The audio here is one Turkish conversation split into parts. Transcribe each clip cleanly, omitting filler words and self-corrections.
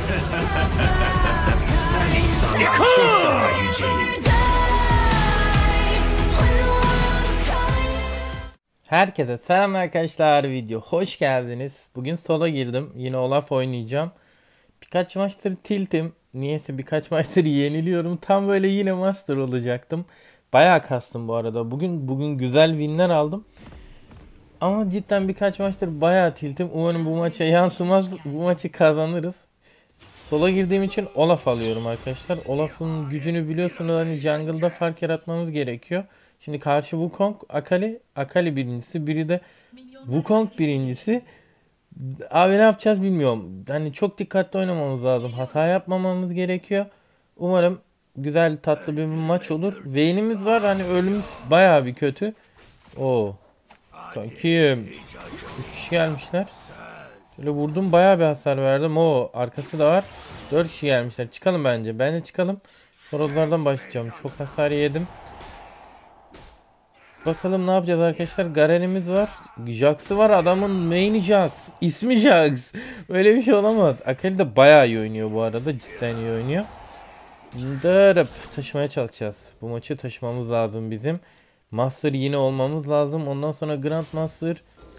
Çok daha yüceyim. Herkese selam arkadaşlar, video hoş geldiniz. Bugün solo girdim, yine Olaf oynayacağım. Birkaç maçtır tiltim, niyeyse birkaç maçtır yeniliyorum. Tam böyle yine master olacaktım. Bayağı kastım bu arada. Bugün güzel winler aldım. Ama cidden birkaç maçtır bayağı tiltim. Umarım bu maça yansımaz, bu maçı kazanırız. Sola girdiğim için Olaf alıyorum arkadaşlar. Olaf'ın gücünü biliyorsunuz, hani jungle'da fark yaratmamız gerekiyor. Şimdi karşı Wukong, Akali birincisi, biri de Wukong birincisi. Abi ne yapacağız bilmiyorum. Hani çok dikkatli oynamamız lazım. Hata yapmamamız gerekiyor. Umarım güzel tatlı bir maç olur. Vayne'imiz var, hani ölümümüz bayağı bir kötü. Oo. Kim? 3 kişi gelmişler. Böyle vurdum, bayağı bir hasar verdim. O arkası da var. 4 kişi gelmişler. Çıkalım bence. Bence çıkalım. Horozlardan başlayacağım. Çok hasar yedim. Bakalım ne yapacağız arkadaşlar. Garen'imiz var. Jax'ı var. Adamın main'i Jax. İsmi Jax. Böyle bir şey olamaz. Akali de bayağı iyi oynuyor bu arada. Cidden iyi oynuyor. Dırıp taşımaya çalışacağız. Bu maçı taşımamız lazım bizim. Master yine olmamız lazım. Ondan sonra Grandmaster.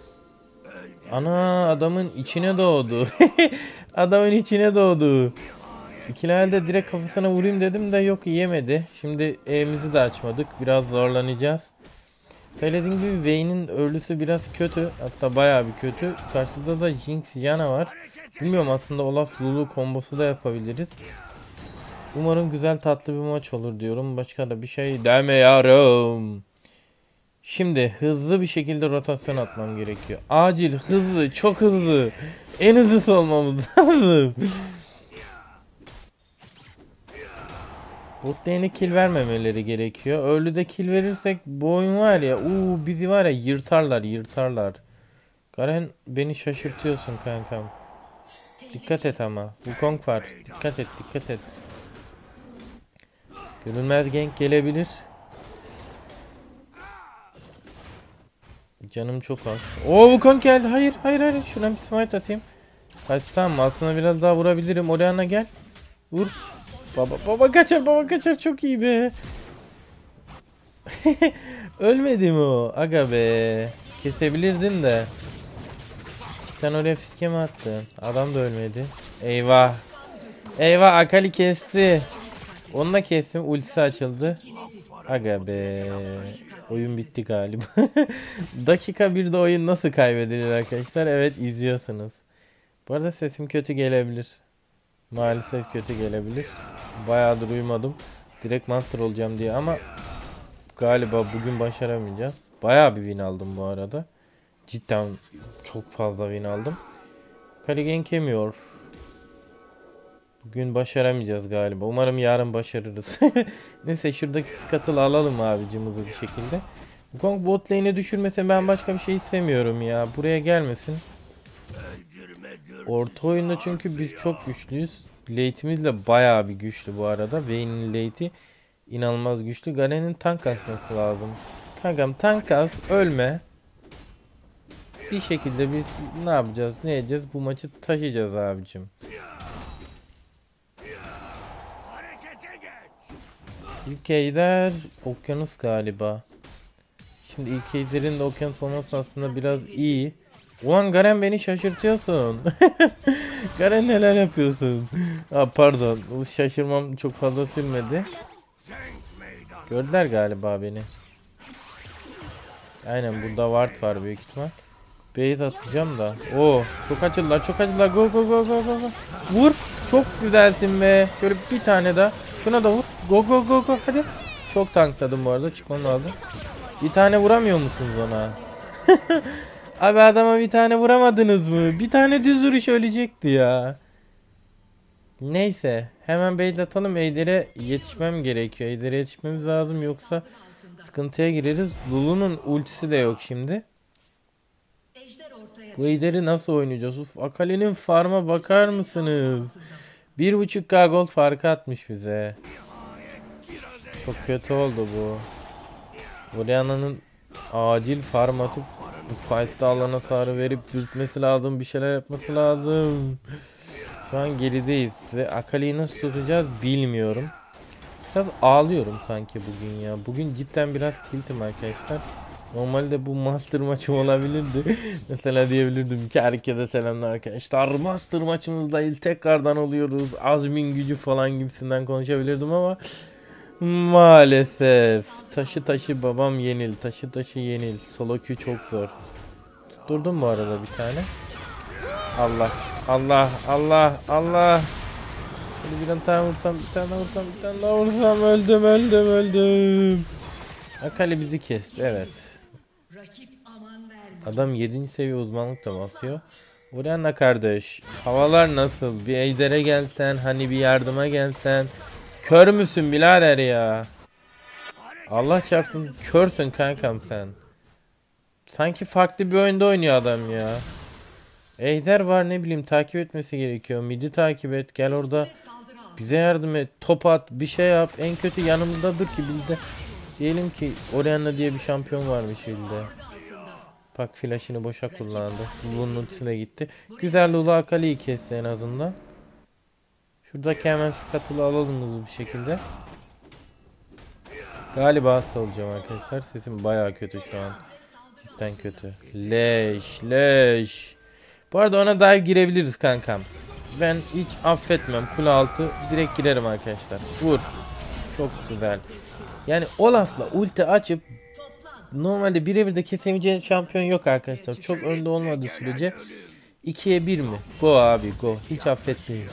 Ana, adamın içine doğdu. Adamın içine doğdu. İkilerde direkt kafasına vurayım dedim de yok, yemedi. Şimdi E'mizi de açmadık. Biraz zorlanacağız. Söylediğim gibi Vayne'in örlüsü biraz kötü. Hatta bayağı bir kötü. Karşıda da Jinx, Yana var. Bilmiyorum, aslında Olaf Lulu kombosu da yapabiliriz. Umarım güzel tatlı bir maç olur diyorum. Başka da bir şey demiyorum. Şimdi hızlı bir şekilde rotasyon atmam gerekiyor. Acil, hızlı, çok hızlı. En hızlısı olmamız lazım. Bot lane'e kill vermemeleri gerekiyor. Early'de kill verirsek bu oyun var ya, bizi var ya yırtarlar. Garen, beni şaşırtıyorsun kankam. Dikkat et ama. Wukong var. Dikkat et. Görünmez gank gelebilir. Canım çok az. Wukong geldi. Hayır. Şuradan bir smite atayım. Kaçsam mı? Aslında biraz daha vurabilirim. Orianna gel. Vur. Baba kaçar. Çok iyi be. Ölmedi mi o? Aga be. Kesebilirdin de. Sen oraya fiske mi attın? Adam da ölmedi. Eyvah. Akali kesti. Onu da kestim. Ultisi açıldı. Aga be. Oyun bitti galiba. Dakika 1'de oyun nasıl kaybedilir arkadaşlar? Evet, izliyorsunuz. Bu arada sesim kötü gelebilir. Maalesef kötü gelebilir. Bayağıdır uyumadım. Direkt master olacağım diye ama galiba bugün başaramayacağız. Bayağı bir win aldım bu arada. Cidden çok fazla win aldım. Kali gank yemiyor. Bugün başaramayacağız galiba. Umarım yarın başarırız. Neyse, şuradaki Scuttle'ı alalım abicimizi bir şekilde. Wukong bot lane'e düşürmese ben başka bir şey istemiyorum ya. Buraya gelmesin. Orta oyunda çünkü biz çok güçlüyüz. Late'imiz de bayağı bir güçlü bu arada. Vayne'in late'i inanılmaz güçlü. Garen'in tank kasması lazım. Kankam, tank kas, ölme. Bir şekilde biz ne yapacağız, ne edeceğiz? Bu maçı taşıyacağız abicim. İlk ejder okyanus galiba. Şimdi ilk ejderin de okyanus olması aslında biraz iyi. Ulan Garen, beni şaşırtıyorsun. Garen, neler yapıyorsun? Pardon, bu şaşırmam çok fazla sürmedi. Gördüler galiba beni. Aynen, burada ward var büyük ihtimal. Base atacağım da. Çok açıldılar. Go. Vur. Çok güzelsin be. Şöyle bir tane daha. Şuna da vur. Go. Hadi. Çok tankladım bu arada. Çıkmam lazım. Bir tane vuramıyor musunuz ona? Abi, adama bir tane vuramadınız mı? Bir tane düz vuruş ölecekti ya. Neyse. Hemen base atalım. Ejder'e yetişmem gerekiyor. Ejder'e yetişmemiz lazım. Yoksa sıkıntıya gireriz. Lulu'nun ultisi de yok şimdi. Bu Ejder'i nasıl oynayacağız? Akali'nin farma bakar mısınız? 1.5k gold farkı atmış bize. Çok kötü oldu bu. Orianna'nın acil farm atıp fight'ta alana hasarı verip dürtmesi lazım. Bir şeyler yapması lazım. Şu an gerideyiz ve Akali'yi nasıl tutacağız bilmiyorum. Biraz ağlıyorum sanki bugün ya. Bugün cidden biraz tiltim arkadaşlar. Normalde bu master maçım olabilirdi. Mesela diyebilirdim ki herkese selamlar arkadaşlar. Master maçımızdayız. Tekrardan oluyoruz. Azmin gücü falan gibisinden konuşabilirdim ama maalesef. Taşı babam yenil. Taşı yenil. Solo queue çok zor. Tutturdum bu arada bir tane. Allah. Bir tane vursam, bir tane daha vursam, öldüm. Akali bizi kesti, evet. Adam 7. seviye uzmanlık da basıyor. Orianna kardeş, havalar nasıl? Bir ejdere gelsen, hani bir yardıma gelsen. Kör müsün birader ya? Allah çarpsın, körsün kankam sen. Sanki farklı bir oyunda oynuyor adam ya. Ejder var, ne bileyim, takip etmesi gerekiyor. Midi takip et, gel orada bize yardım et, top at, bir şey yap. En kötü yanımda dur ki bizde. Diyelim ki Orianna diye bir şampiyon varmış ilde. Bak flash'ını boşa kullandı. Lulu'nun ultisine gitti. Güzel, Lulu Akali'yi kesti en azından. Şuradaki hemen skatılı alalım hızlı bir şekilde. Galiba olacağım arkadaşlar. Sesim bayağı kötü şu an. Cidden kötü. Leş. Bu arada ona dive girebiliriz kankam. Ben hiç affetmem. Kule altı direkt girerim arkadaşlar. Vur. Çok güzel. Yani Olaf'la ulti açıp normalde birebir de kesemeyeceğin şampiyon yok arkadaşlar. Çok önde olmadığı sürece 2'ye 1 mi? Go abi go. Hiç affetmeyin.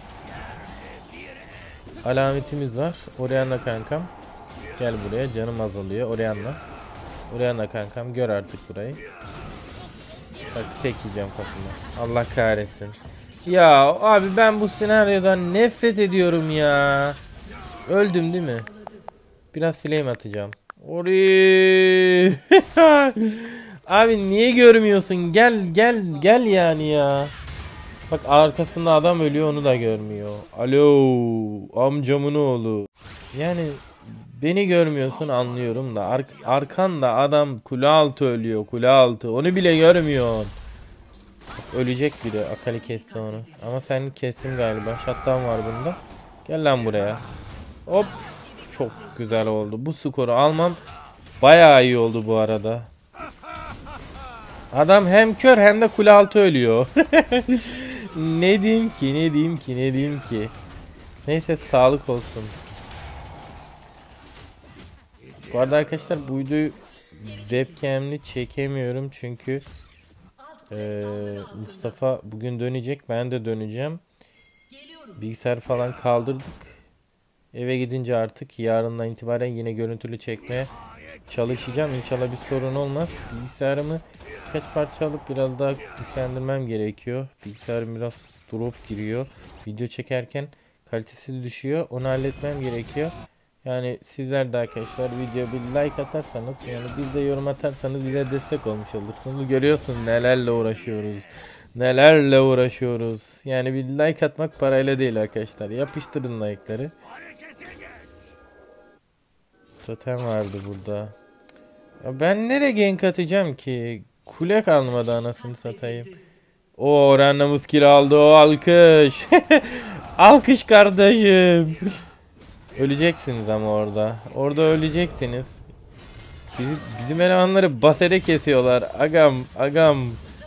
Alametimiz var. Orianna kankam. Gel buraya, canım azalıyor. Orianna kankam, gör artık burayı. Bak tek yiyeceğim kafama. Allah kahretsin. Ya abi ben bu senaryodan nefret ediyorum ya. Öldüm değil mi? Biraz flame atacağım. Ori. Abi niye görmüyorsun? Gel yani ya. Bak arkasında adam ölüyor, onu da görmüyor. Alo amcamın oğlu. Yani beni görmüyorsun anlıyorum da arkanda adam kule altı ölüyor, kule altı. Onu bile görmüyorsun. Bak, ölecek biri. Akali kesti onu. Ama sen kestin galiba. Shutdown var bunda. Gel lan buraya. Hop. Çok güzel oldu. Bu skoru almam bayağı iyi oldu bu arada. Adam hem kör hem de kule altı ölüyor. Ne diyeyim ki. Neyse sağlık olsun. Bu arada arkadaşlar bu videoyu webcam'li çekemiyorum çünkü Mustafa bugün dönecek, ben de döneceğim. Bilgisayar falan kaldırdık. Eve gidince artık yarından itibaren yine görüntülü çekmeye çalışacağım. İnşallah bir sorun olmaz. Bilgisayarımı birkaç parça alıp biraz daha güçlendirmem gerekiyor. Bilgisayarım biraz drop giriyor. Video çekerken kalitesi düşüyor. Onu halletmem gerekiyor. Yani sizler de arkadaşlar videoya bir like atarsanız, yani bir de yorum atarsanız bize destek olmuş olursunuz. Görüyorsun nelerle uğraşıyoruz. Yani bir like atmak parayla değil arkadaşlar. Yapıştırın like'ları. Totem vardı burada. Ya ben nereye gank atacağım ki? Kule kalmadı anasını satayım. O Orianna skill aldı, o alkış. Alkış kardeşim. Öleceksiniz ama orada. Orada öleceksiniz. Bizim elemanları basede kesiyorlar. Agam.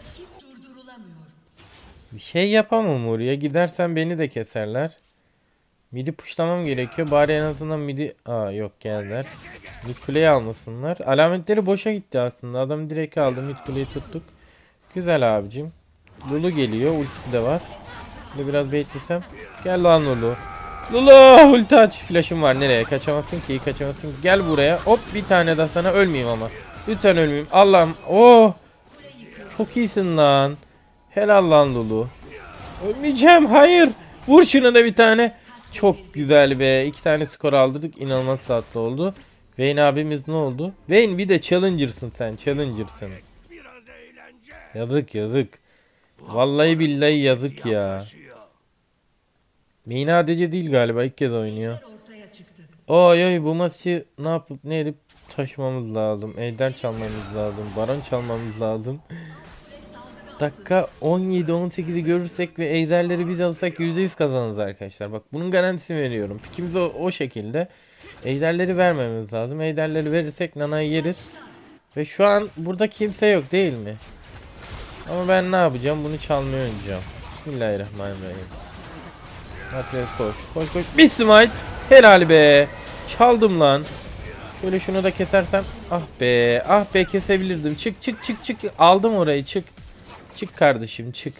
Bir şey yapamam oraya. Gidersen beni de keserler. Midi pushlamam gerekiyor. Bari en azından midi... Aa yok, geldiler. Mid kuleyi almasınlar. Alametleri boşa gitti aslında. Adam direkt aldı. Mid kuleyi tuttuk. Güzel abicim. Lulu geliyor. Ultisi de var. Şimdi biraz beklesem. Gel lan Lulu. Lulu ulti aç. Flash'ım var. Nereye? Kaçamazsın ki. Kaçamazsın. Gel buraya. Hop bir tane daha sana. Ölmeyeyim ama. Lütfen ölmeyeyim. Allah'ım. Oh. Çok iyisin lan. Helal lan Lulu. Ölmeyeceğim. Hayır. Vur şuna da bir tane. Çok güzel be. 2 tane skor aldırdık. İnanılmaz tatlı oldu. Vayne abimiz ne oldu? Vayne bir de challenger'sın sen. Challenger'sın. Yazık. Vallahi billahi yazık ya. Vayne ADC değil galiba. İlk kez oynuyor. Oy bu maçı ne yapıp ne edip taşımamız lazım. Ejder çalmamız lazım. Baron çalmamız lazım. dakika 17-18'i görürsek ve ejderleri biz alırsak %100 kazanırız arkadaşlar. Bak bunun garantisini veriyorum. Pikimiz o şekilde. Ejderleri vermemiz lazım. Ejderleri verirsek nanayı yeriz. Ve şu an burada kimse yok değil mi? Ama ben ne yapacağım? Bunu çalmaya oynayacağım. Bismillahirrahmanirrahim. Atlas koş. Koş koş. Bir smite. Helal be. Çaldım lan. Şöyle şunu da kesersem. Ah be. Ah be kesebilirdim. Çık çık çık çık. Aldım orayı çık. Çık kardeşim çık.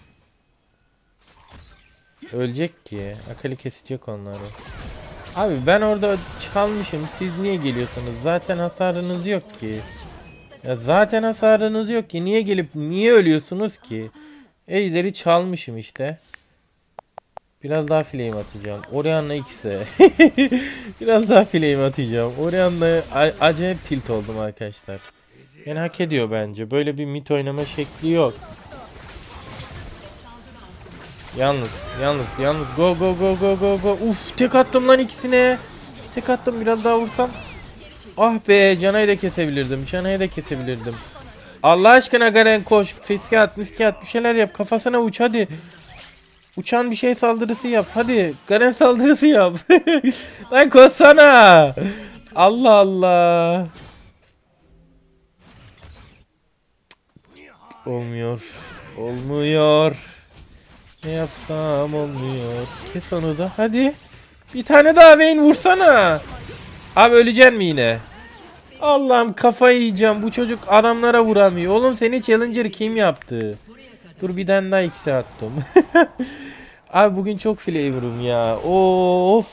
Ölecek ki. Akali kesecek onları. Abi ben orada çalmışım. Siz niye geliyorsunuz? Zaten hasarınız yok ki. Ya zaten hasarınız yok ki. Niye gelip niye ölüyorsunuz ki? Ejderi çalmışım işte. Biraz daha flame atacağım. Orianna X'e. Biraz daha flame atacağım. Orianna'ya acayip tilt oldum arkadaşlar. Yani hak ediyor bence. Böyle bir mid oynama şekli yok. Yalnız. Go go go go go go. Uf tek attım lan ikisine. Tek attım biraz daha vursam. Ah be Canay'ı da kesebilirdim. Allah aşkına Garen koş. Fiske at bir şeyler yap. Kafasına uç hadi. Uçan bir şey saldırısı yap. Hadi Garen saldırısı yap. Lan koşsana. Allah Allah. Olmuyor. Ne yapsam olmuyor. Kes onu da hadi. Bir tane daha Vayne vursana. Abi öleceksin mi yine? Allah'ım kafayı yiyeceğim. Bu çocuk adamlara vuramıyor. Oğlum seni Challenger kim yaptı? Dur bir tane daha X'e attım. Abi bugün çok flavor'um ya. Of.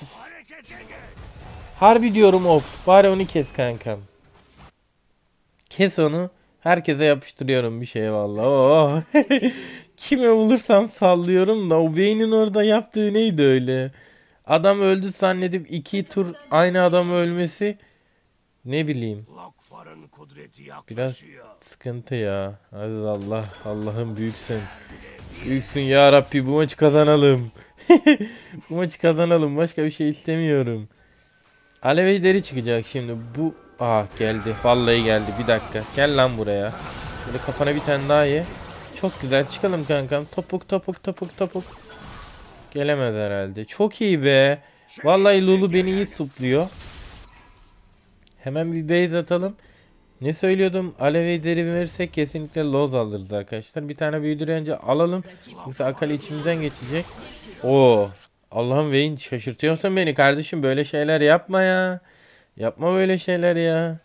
Harbi diyorum of. Bari onu kes kankam. Kes onu. Herkese yapıştırıyorum bir şey vallahi. Oh. Kime bulursam sallıyorum da o Vayne'in orada yaptığı neydi öyle? Adam öldü zannedip 2 tur aynı adam ölmesi ne bileyim. Biraz sıkıntı ya. Hadi Allah'ım büyüksün. Büyüksün ya Rabbi bu maçı kazanalım. Bu maçı kazanalım. Başka bir şey istemiyorum. Alev ejderi çıkacak şimdi. Bu geldi. Vallahi geldi. Bir dakika. Gel lan buraya. Böyle kafana bir tane daha ye. Çok güzel. Çıkalım kankam. Topuk. Gelemez herhalde. Çok iyi be. Vallahi Lulu beni iyi supluyor. Hemen bir base atalım. Ne söylüyordum? Alev ejderi verirsek kesinlikle Loz alırız arkadaşlar. Bir tane büyüdürence alalım. Yoksa Akali içimizden geçecek. Oo. Allah'ım Vayne şaşırtıyorsun beni kardeşim. Böyle şeyler yapma ya. Yapma böyle şeyler ya.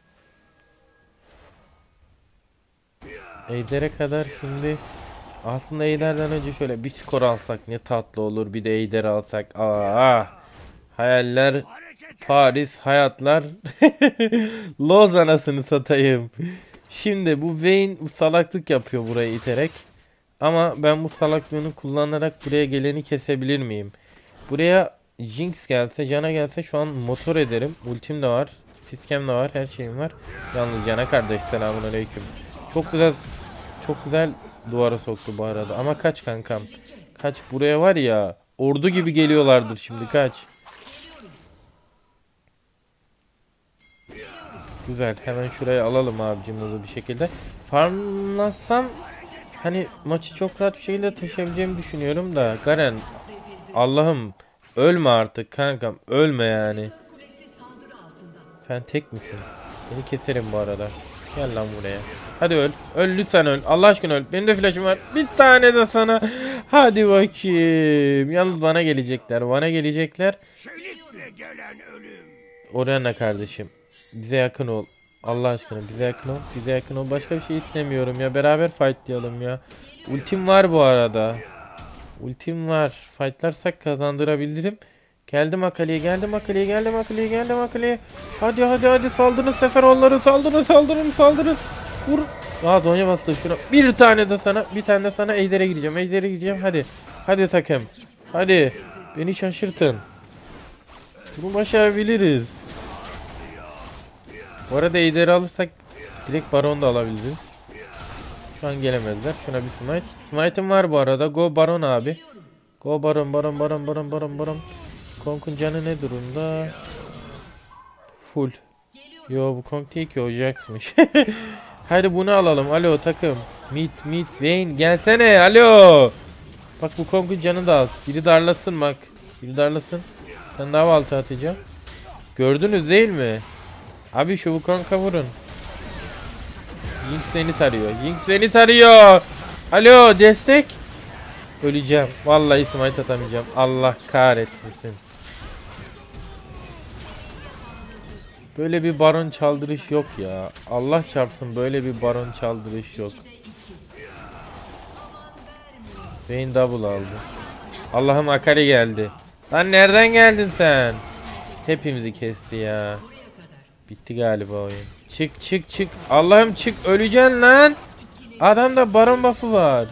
Ejder'e kadar şimdi aslında Ejder'den önce şöyle bir skor alsak ne tatlı olur. Bir de Ejder alsak. Hayaller Paris hayatlar. Loz anasını satayım. Şimdi bu Vayne salaklık yapıyor burayı iterek. Ama ben bu salaklığını kullanarak buraya geleni kesebilir miyim? Buraya Jinx gelse, Can'a gelse şu an motor ederim. Ultim de var. Fiskem de var. Her şeyim var. Yalnız Can'a kardeş selamünaleyküm. Çok güzel duvara soktu bu arada. Ama kaç kankam. Kaç buraya var ya. Ordu gibi geliyorlardır şimdi kaç. Güzel. Hemen şuraya alalım abicim hızlı bir şekilde. Farmlasam hani maçı çok rahat bir şekilde taşıyabileceğimi düşünüyorum da. Garen Allah'ım ölme artık kankam. Ölme yani. Sen tek misin? Seni keserim bu arada. Gel lan buraya. Hadi öl. Öl lütfen öl. Allah aşkına öl. Benim de flash'ım var. Bir tane de sana. Hadi bakayım. Yalnız bana gelecekler. Orianna kardeşim. Bize yakın ol. Allah aşkına bize yakın ol. Başka bir şey istemiyorum ya. Beraber fightlayalım ya. Ultim var bu arada. Fightlarsak kazandırabilirim. Geldim Akali'ye. Hadi saldırın Seferoğulları saldırın. Vur. Donya bastı şuna. Bir tane de sana Ejder'e gideceğim. Hadi takım. Hadi. Beni şaşırtın. Bunu başarabiliriz. Bu arada Ejder'i alırsak direkt Baron da alabiliriz. Şu an gelemezler. Şuna bir smite. Smite'ım var bu arada. Go Baron abi. Go Baron. Kong'un canı ne durumda? Full. Yo bu Kong değil ki o Jax'mış. Hadi bunu alalım. Alo takım. Mit Vayne gelsene, alo. Bak bu Kong'un canı da az. Biri darlasın bak. Biri darlasın. Sen daha balta atacağım. Gördünüz değil mi? Abi şu Wukong'a vurun. Jinx beni tarıyor. Jinx beni tarıyor. Alo destek. Öleceğim. Vallahi smite atamayacağım. Allah kahretmesin. Böyle bir baron çaldırış yok ya. Allah çarpsın, böyle bir baron çaldırış yok. Vayne double aldı. Allah'ım Akali geldi. Lan nereden geldin sen? Hepimizi kesti ya. Bitti galiba oyun. Çık. Allah'ım çık, öleceksin lan. Adamda baron buff'ı var.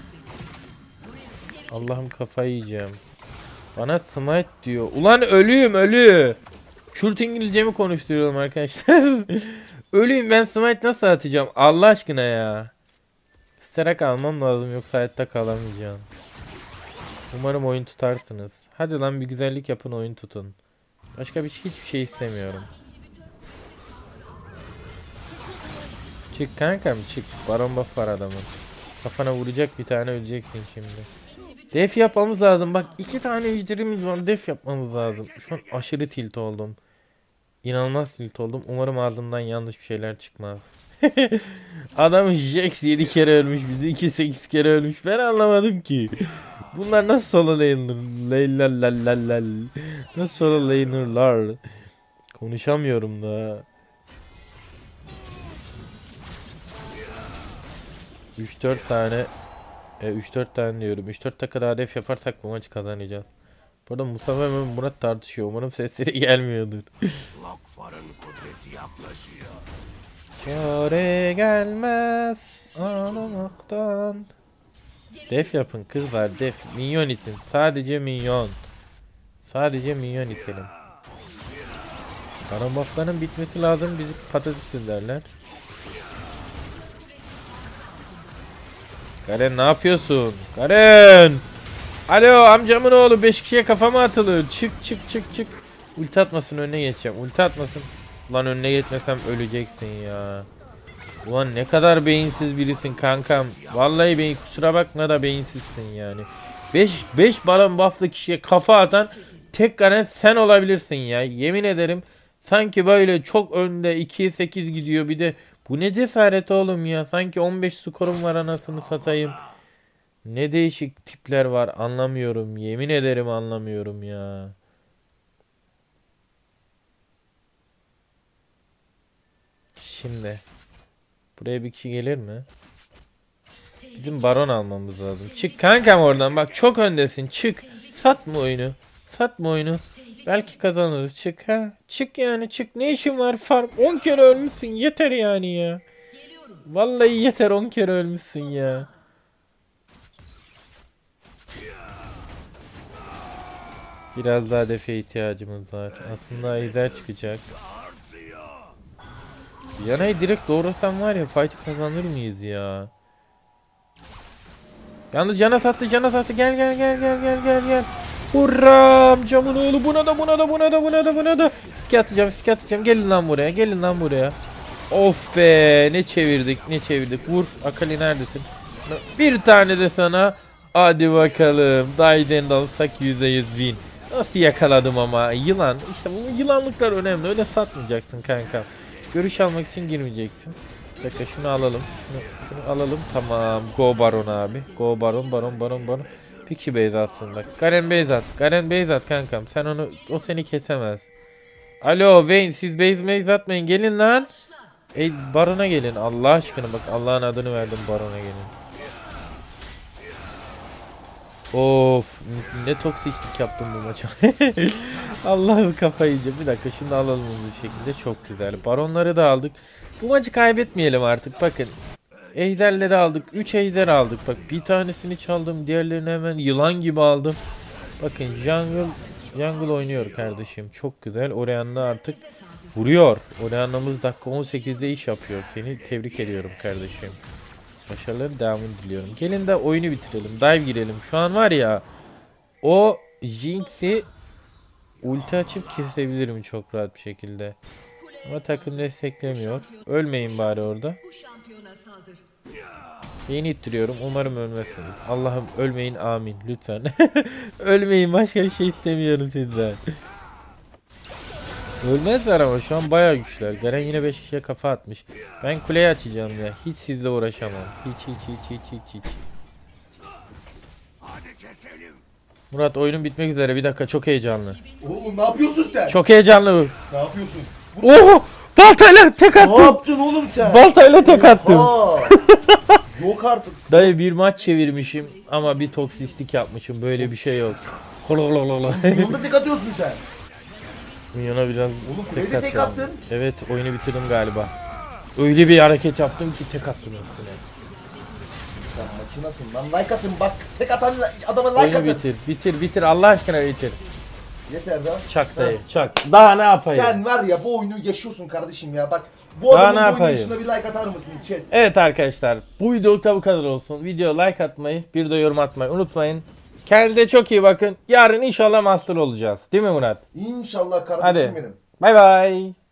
Allah'ım kafayı yiyeceğim. Bana smite diyor. Ulan ölü. Kürt İngilizcemi konuşturuyorum arkadaşlar. Ölüyüm ben, smite nasıl atacağım Allah aşkına ya. Sterak almam lazım yoksa hayatta kalamayacağım. Umarım oyun tutarsınız. Hadi lan bir güzellik yapın, oyun tutun. Başka hiçbir şey istemiyorum. Çık kankam çık. Baron buff var adamın. Kafana vuracak bir tane, öleceksin şimdi. Def yapmamız lazım. Bak 2 tane ejderimiz var. Def yapmamız lazım. Şu an aşırı tilt oldum. İnanılmaz tilt oldum. Umarım ağzımdan yanlış bir şeyler çıkmaz. Adam Jax 7 kere ölmüş. Bizimki 8 kere ölmüş. Ben anlamadım ki. Bunlar nasıl solo laner? Nasıl solo laner'lar? Konuşamıyorum da. 3-4 tane 3-4 tane diyorum. 3-4 dakika daha def yaparsak bu maçı kazanacağız. Burada Mustafa ve Murat tartışıyor. Umarım sesleri gelmiyordur. Çare gelmez ağlamaktan. Def yapın kızlar, def. Minyon itin. Sadece minyon. Sadece minyon itelim. Baron buff'ların bitmesi lazım. Bizi patates derler. Garen ne yapıyorsun? Garen! Alo amcamın oğlu, 5 kişiye kafama atılır. Çık. Ulti atmasın, önüne geçeceğim. Ulti atmasın. Ulan önüne geçmesem öleceksin ya. Ulan ne kadar beyinsiz birisin kankam. Vallahi beyin, kusura bakma da beyinsizsin yani. 5 baron buff'lı kişiye kafa atan tek Garen sen olabilirsin ya. Yemin ederim sanki böyle çok önde 2'ye 8 gidiyor, bir de bu ne cesaret oğlum ya. Sanki 15 skorum var, anasını satayım. Ne değişik tipler var, anlamıyorum. Yemin ederim anlamıyorum ya. Şimdi buraya bir kişi gelir mi? Bizim baron almamız lazım. Çık kankam oradan, bak çok öndesin, çık. Satma oyunu. Belki kazanırız, çık ha. Çık yani, çık. Ne işin var farm? 10 kere ölmüşsün, yeter yani ya. Vallahi yeter, 10 kere ölmüşsün ya. Biraz daha defe ihtiyacımız var. Aslında ejder çıkacak. Yanayı direkt doğrasam var ya, fight'ı kazanır mıyız ya? Yalnız cana sattı. Gel. Hurra amcamın oğlu, buna da. Fiske atacağım. Gelin lan buraya. Of be, ne çevirdik. Vur Akali, neredesin? Bir tane de sana. Hadi bakalım. Dayden alsak %100 win. Nasıl yakaladım ama, yılan. İşte bu yılanlıklar önemli. Öyle satmayacaksın kanka. Görüş almak için girmeyeceksin. Bir dakika şunu alalım. Şunu alalım. Tamam. Go Baron abi. Go Baron. Bir kişi base atsın bak. Garen base at kankam. Sen onu, o seni kesemez. Alo Vayne, siz base atmayın. Gelin lan. Baron'a gelin. Allah aşkına bak. Allah'ın adını verdim, Baron'a gelin. Of, ne toksiklik yaptım bu maça. Allah'ım kafayı yiyeceğim. Bir dakika şunu alalım bu şekilde, çok güzel. Baronları da aldık. Bu maçı kaybetmeyelim artık, bakın. Ejderleri aldık. 3 ejder aldık. Bak bir tanesini çaldım. Diğerlerini hemen yılan gibi aldım. Bakın jungle oynuyor kardeşim. Çok güzel. Orianna artık vuruyor. Orianna'mız dakika 18'de iş yapıyor. Seni tebrik ediyorum kardeşim. Başarıların devamını diliyorum. Gelin de oyunu bitirelim. Dive girelim. Şu an var ya, o Jinx'i ulti açıp kesebilirim çok rahat bir şekilde. Ama takım desteklemiyor. Ölmeyin bari orada. Yeni ittiriyorum. Umarım ölmezsiniz. Allah'ım ölmeyin, amin. Lütfen. Ölmeyin, başka bir şey istemiyorum sizden. Ölmezler ama şu an bayağı güçler. Garen yine 5 kişiye kafa atmış. Ben kuleyi açacağım ya. Hiç sizle uğraşamam. Hiç. Murat oyunun bitmek üzere. Bir dakika, çok heyecanlı. Oğlum ne yapıyorsun sen? Çok heyecanlı. Ne yapıyorsun? Oho! Baltayla tek Ne attım. yaptın oğlum sen? Baltayla tek attım. Aa, yok artık. Dayı bir maç çevirmişim ama bir toksistik yapmışım. Böyle bir şey yok. Hololololo. Yolda tek atıyorsun sen. Minyona biraz Oğlum tek kulede tek attım. attın. Evet, oyunu bitirdim galiba. Öyle bir hareket yaptım ki tek attım üstüne. Sen makinasın lan, like atın bak. Tek atan adama like Oyunu atın. bitir Allah aşkına bitir. Yeter daha. Çak dayı çak. Daha ne yapayım? Sen var ya bu oyunu yaşıyorsun kardeşim ya bak. Bu Daha adamın ne bu yapayım? oynayışına bir like atar mısınız chat? Evet arkadaşlar, bu videoluk bu kadar olsun. Video like atmayı, bir de yorum atmayı unutmayın. Kendinize çok iyi bakın. Yarın inşallah master olacağız. Değil mi Murat? İnşallah kardeşim Hadi. benim. Bay bay.